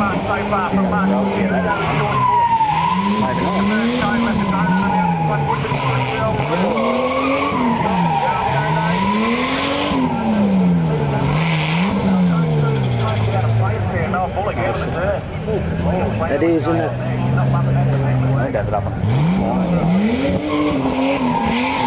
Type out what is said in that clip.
It is, isn't it? I think that's up.